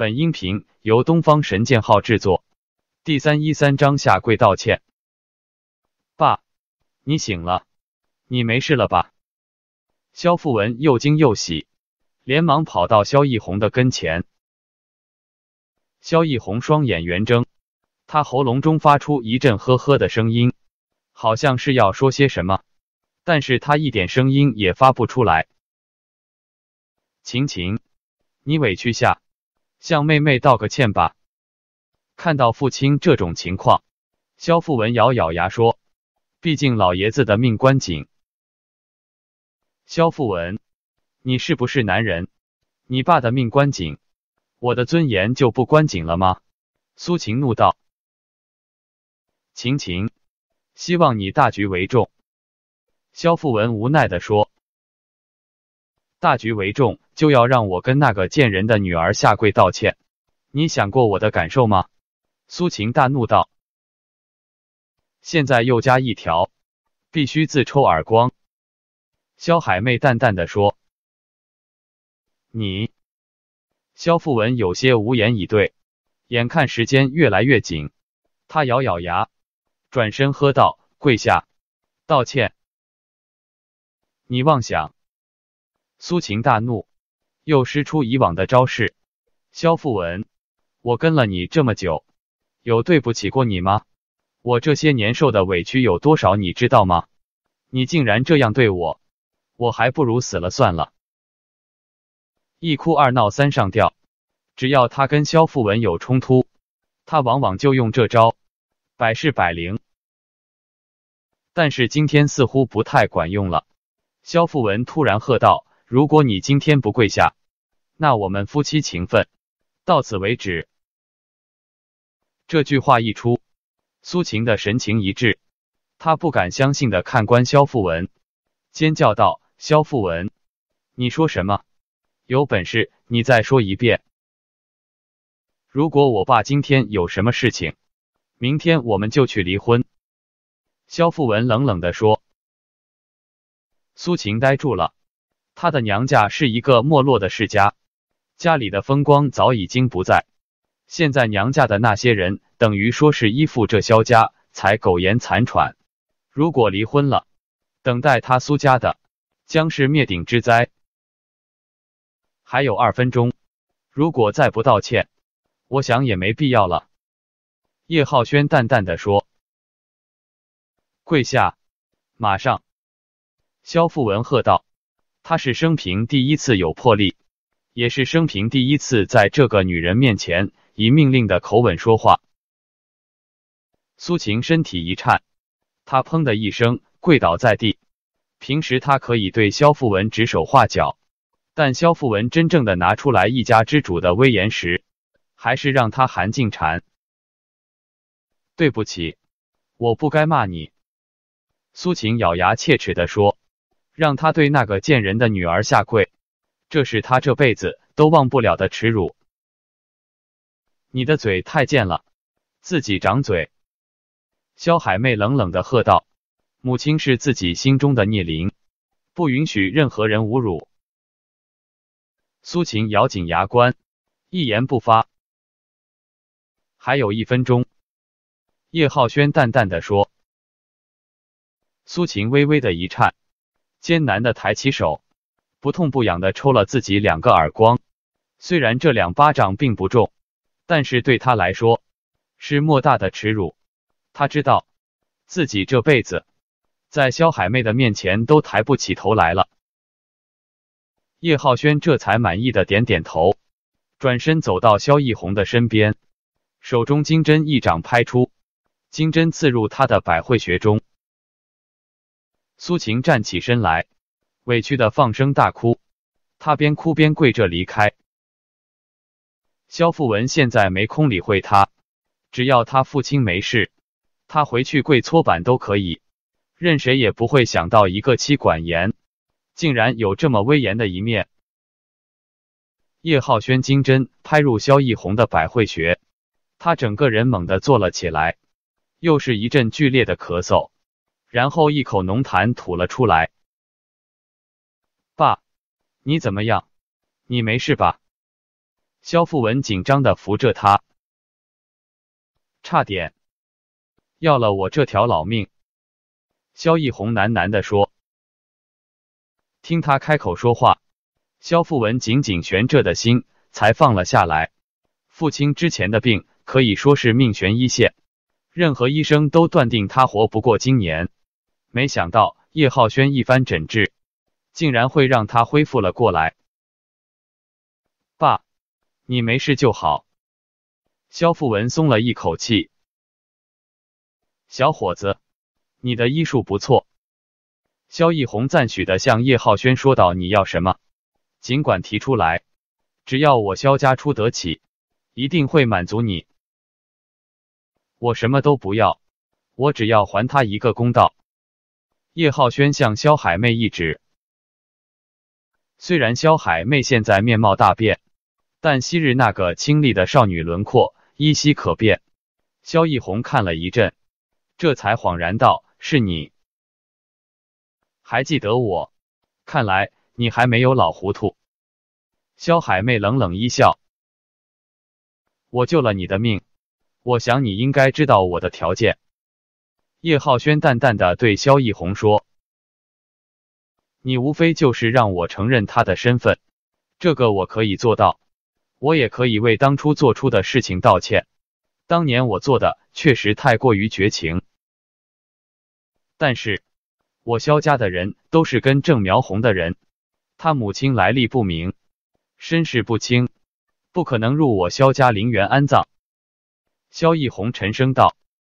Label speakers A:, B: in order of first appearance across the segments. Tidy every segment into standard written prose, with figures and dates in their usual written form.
A: 本音频由东方神剑号制作。第313章下跪道歉。爸，你醒了，你没事了吧？萧富文又惊又喜，连忙跑到萧逸红的跟前。萧逸红双眼圆睁，他喉咙中发出一阵呵呵的声音，好像是要说些什么，但是他一点声音也发不出来。晴晴，你委屈下，向妹妹道个歉吧。看到父亲这种情况，萧富文咬咬牙说，毕竟老爷子的命关紧。萧富文，你是不是男人？你爸的命关紧，我的尊严就不关紧了吗？苏晴怒道。晴晴，希望你大局为重。萧富文无奈地说，大局为重就要让我跟那个贱人的女儿下跪道歉，你想过我的感受吗？苏晴大怒道。现在又加一条，必须自抽耳光。萧海妹淡淡的说。你？萧富文有些无言以对，眼看时间越来越紧，他咬咬牙，转身喝道，跪下，道歉。你妄想！苏晴大怒，又施出以往的招式。萧富文，我跟了你这么久，有对不起过你吗？我这些年受的委屈有多少你知道吗？你竟然这样对我，我还不如死了算了。一哭二闹三上吊，只要他跟萧富文有冲突，他往往就用这招，百试百灵。但是今天似乎不太管用了。萧富文突然喝道，如果你今天不跪下，那我们夫妻情分到此为止。这句话一出，苏晴的神情一滞，她不敢相信的看观萧富文，尖叫道，萧富文，你说什么？有本事你再说一遍。如果我爸今天有什么事情，明天我们就去离婚。萧富文冷冷地说。苏晴呆住了，她的娘家是一个没落的世家，家里的风光早已经不在，现在娘家的那些人等于说是依附这萧家才苟延残喘，如果离婚了，等待他苏家的将是灭顶之灾。还有2分钟，如果再不道歉，我想也没必要了。叶浩轩淡淡的说。跪下，马上！萧富文喝道，他是生平第一次有魄力，也是生平第一次在这个女人面前以命令的口吻说话。苏晴身体一颤，她砰的一声跪倒在地。平时她可以对萧富文指手画脚，但萧富文真正的拿出来一家之主的威严时，还是让她寒噤蝉。对不起，我不该骂你。苏晴咬牙切齿地说，让他对那个贱人的女儿下跪，这是他这辈子都忘不了的耻辱。你的嘴太贱了，自己长嘴。萧海妹冷冷地喝道，母亲是自己心中的孽灵，不允许任何人侮辱。苏晴咬紧牙关，一言不发。还有1分钟。叶浩轩淡淡地说。苏晴微微的一颤，艰难的抬起手，不痛不痒的抽了自己2个耳光。虽然这2巴掌并不重，但是对他来说是莫大的耻辱。他知道自己这辈子在萧海妹的面前都抬不起头来了。叶浩轩这才满意的点点头，转身走到萧逸红的身边，手中金针一掌拍出，金针刺入他的百会穴中。苏晴站起身来，委屈的放声大哭，她边哭边跪着离开。萧富文现在没空理会他，只要他父亲没事，他回去跪搓板都可以，任谁也不会想到一个妻管严竟然有这么威严的一面。叶浩轩金针拍入萧逸红的百会穴，他整个人猛地坐了起来，又是一阵剧烈的咳嗽，然后一口浓痰吐了出来。爸，你怎么样？你没事吧？ 萧富文紧张地扶着他，差点要了我这条老命。萧逸红喃喃地说。听他开口说话，萧富文紧紧悬着的心才放了下来。父亲之前的病可以说是命悬一线，任何医生都断定他活不过今年。没想到叶浩轩一番诊治，竟然会让他恢复了过来。爸，你没事就好。萧富文松了一口气。小伙子，你的医术不错。萧逸红赞许地向叶浩轩说道：“你要什么，尽管提出来，只要我萧家出得起，一定会满足你。我什么都不要，我只要还他一个公道。”叶浩轩向萧海妹一指。虽然萧海妹现在面貌大变，但昔日那个清丽的少女轮廓依稀可辨。萧逸红看了一阵，这才恍然道：“是你。还记得我？看来你还没有老糊涂。”萧海妹冷冷一笑：“我救了你的命，我想你应该知道我的条件。”叶浩轩淡淡的对萧逸红说：“你无非就是让我承认他的身份，这个我可以做到，我也可以为当初做出的事情道歉。当年我做的确实太过于绝情，但是我萧家的人都是跟郑苗红的人，他母亲来历不明，身世不清，不可能入我萧家陵园安葬。”萧逸红沉声道：“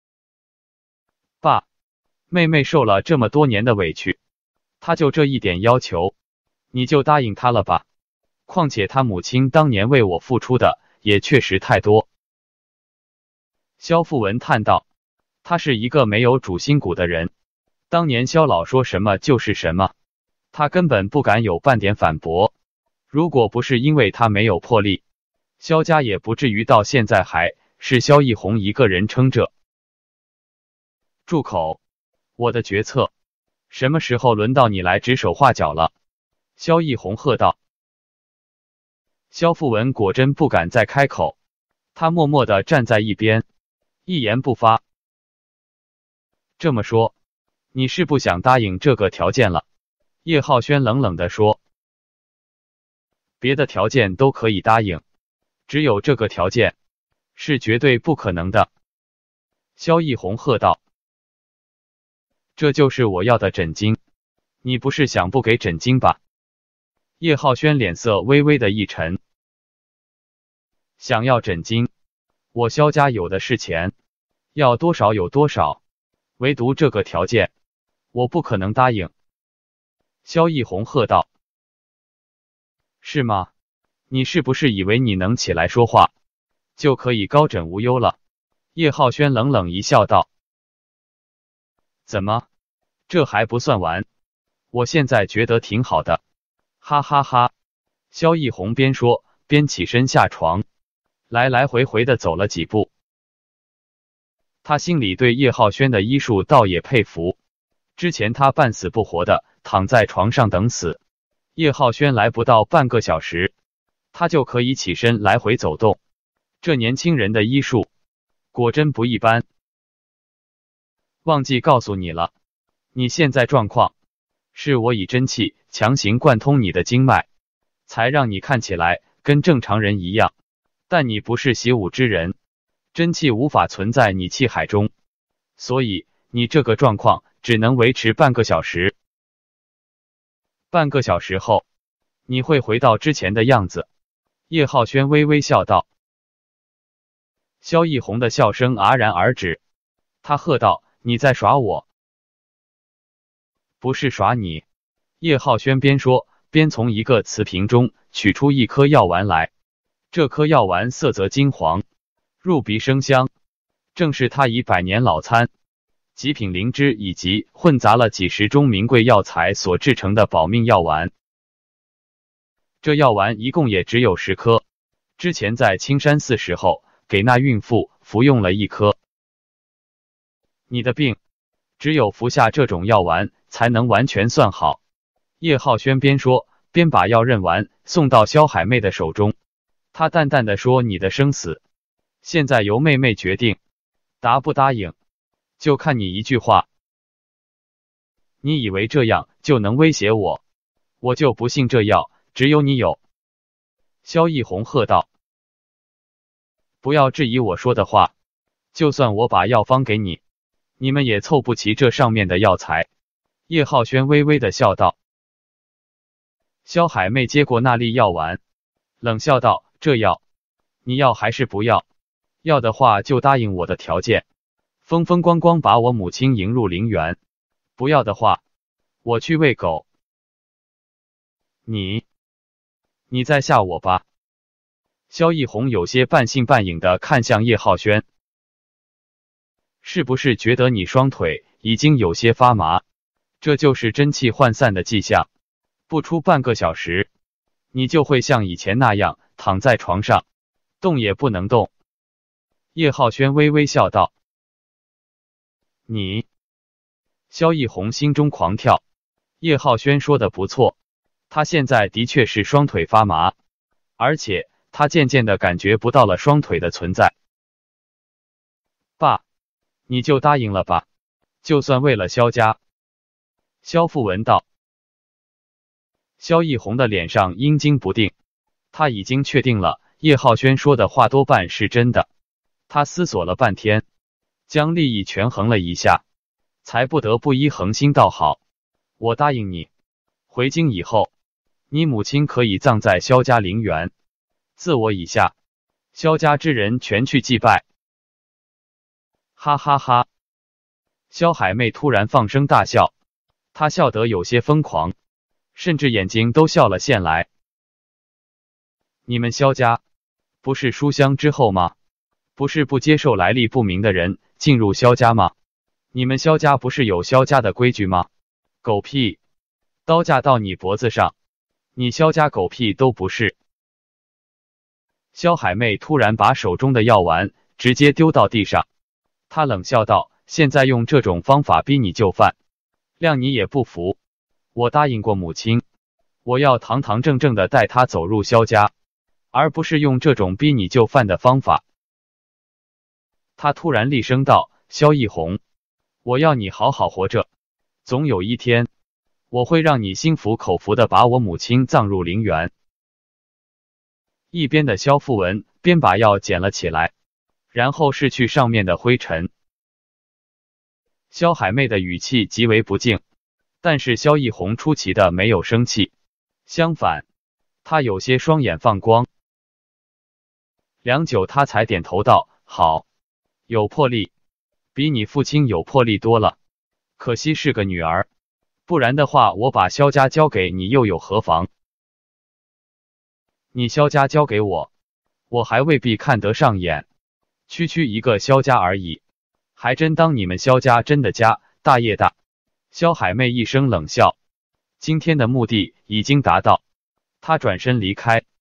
A: 爸，妹妹受了这么多年的委屈，她就这一点要求，你就答应她了吧？况且她母亲当年为我付出的也确实太多。”萧富文叹道：“他是一个没有主心骨的人，当年萧老说什么就是什么，他根本不敢有半点反驳。如果不是因为他没有魄力，萧家也不至于到现在还是萧逸红一个人撑着。”住口！我的决策什么时候轮到你来指手画脚了？萧逸红喝道。萧富文果真不敢再开口，他默默地站在一边，一言不发。这么说，你是不想答应这个条件了？叶浩轩冷冷地说。别的条件都可以答应，只有这个条件是绝对不可能的。萧逸红喝道。这就是我要的枕巾，你不是想不给枕巾吧？叶浩轩脸色微微的一沉。想要枕巾，我萧家有的是钱，要多少有多少，唯独这个条件，我不可能答应。萧逸红喝道。是吗？你是不是以为你能起来说话，就可以高枕无忧了？叶浩轩冷冷一笑道。怎么，这还不算完？我现在觉得挺好的，哈哈哈。萧逸红边说边起身下床，来来回回的走了几步。他心里对叶浩轩的医术倒也佩服，之前他半死不活的躺在床上等死，叶浩轩来不到半个小时，他就可以起身来回走动。这年轻人的医术果真不一般。忘记告诉你了，你现在状况是我以真气强行贯通你的经脉，才让你看起来跟正常人一样，但你不是习武之人，真气无法存在你气海中，所以你这个状况只能维持半个小时。半个小时后，你会回到之前的样子。叶浩轩微微笑道。萧逸红的笑声戛然而止，他喝道：“你在耍我？”不是耍你。叶浩轩边说边从一个瓷瓶中取出一颗药丸来，这颗药丸色泽金黄，入鼻生香，正是他以百年老参、极品灵芝以及混杂了几十种名贵药材所制成的保命药丸。这药丸一共也只有10颗，之前在青山寺时候给那孕妇服用了1颗。你的病只有服下这种药丸才能完全算好。叶浩轩边说边把药刃丸送到萧海妹的手中， 他淡淡的说：“你的生死，现在由妹妹决定，答不答应，就看你一句话。你以为这样就能威胁我？我就不信这药只有你有。”萧逸红喝道：“不要质疑我说的话，就算我把药方给你，你们也凑不齐这上面的药材。”叶浩轩微微的笑道。萧海妹接过那粒药丸，冷笑道：“这药，你要还是不要？要的话就答应我的条件，风风光光把我母亲迎入陵园；不要的话，我去喂狗。”你在吓我吧？萧逸红有些半信半疑的看向叶浩轩，是不是觉得你双腿已经有些发麻？这就是真气涣散的迹象，不出半个小时，你就会像以前那样躺在床上，动也不能动。叶浩轩微微笑道。你？萧逸红心中狂跳，叶浩轩说的不错，他现在的确是双腿发麻，而且他渐渐的感觉不到了双腿的存在。爸，你就答应了吧，就算为了萧家。萧富文道。萧逸红的脸上阴惊不定，他已经确定了叶浩轩说的话多半是真的。他思索了半天，将利益权衡了一下，才不得不依恒心道：“好，我答应你，回京以后，你母亲可以葬在萧家陵园，自我以下，萧家之人全去祭拜。”哈哈哈！萧海妹突然放声大笑，她笑得有些疯狂，甚至眼睛都笑了线来。你们萧家不是书香之后吗？不是不接受来历不明的人进入萧家吗？你们萧家不是有萧家的规矩吗？狗屁！刀架到你脖子上，你萧家狗屁都不是。萧海妹突然把手中的药丸直接丢到地上，她冷笑道：“现在用这种方法逼你就范，谅你也不服。我答应过母亲，我要堂堂正正的带她走入萧家，而不是用这种逼你就范的方法。”他突然厉声道：“萧逸红，我要你好好活着，总有一天，我会让你心服口服的把我母亲葬入陵园。”一边的萧富文边把药捡了起来，然后拭去上面的灰尘。萧海妹的语气极为不敬，但是萧逸红出奇的没有生气，相反，他有些双眼放光。良久，他才点头道：“好，有魄力，比你父亲有魄力多了。可惜是个女儿，不然的话，我把萧家交给你又有何妨？你萧家交给我，我还未必看得上眼。区区一个萧家而已，还真当你们萧家真的家大业大。”萧海妹一声冷笑，今天的目的已经达到，她转身离开。